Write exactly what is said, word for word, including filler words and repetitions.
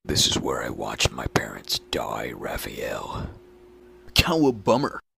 This is where I watched my parents die, Raphael. Kowabummer.